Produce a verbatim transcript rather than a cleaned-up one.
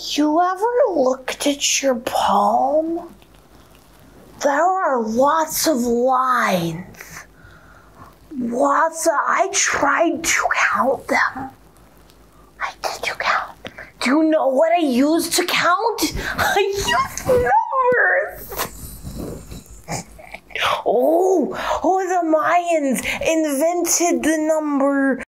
You ever looked at your palm? There are lots of lines. Lots of, I tried to count them. I did you count? Do you know what I used to count? I used numbers. Oh, oh, the Mayans invented the number